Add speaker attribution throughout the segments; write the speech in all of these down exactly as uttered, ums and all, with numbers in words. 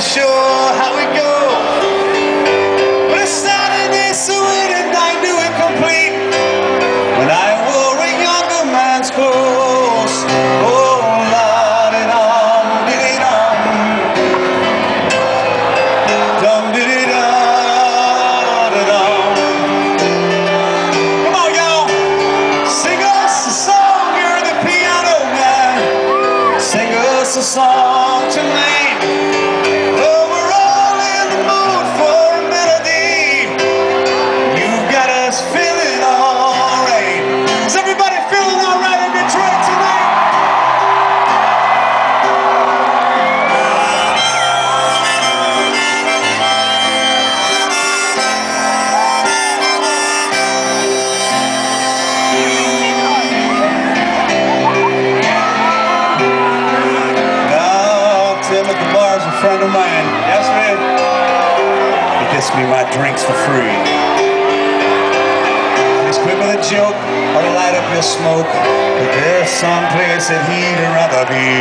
Speaker 1: sure how it goes. But I started this sweet and I knew it complete when I wore a younger man's clothes. Oh, la-di-dum, di-di-dum, dum-di-di-da-da-dum. Come on, y'all. Sing us a song, you're the piano man. Sing us a song tonight. A friend of mine, yes man, he gets me my drinks for free. He's quick with a joke or to light up your smoke, but there's some place that he'd rather be.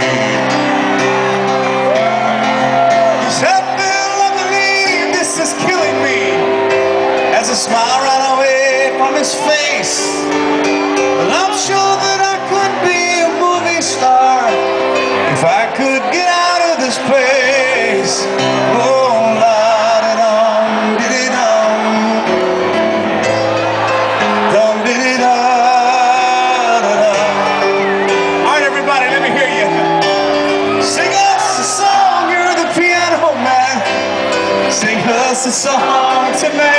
Speaker 1: He's happy, lovely, this is killing me, as a smile ran away from his face. Well, I'm sure that I could be a movie star if I could get out of this place. Oh, la-da-dum, di-di-dum, dum-di-di-da-da-dum. All right, everybody, let me hear you. Sing us a song, you're the piano man. Sing us a song tonight.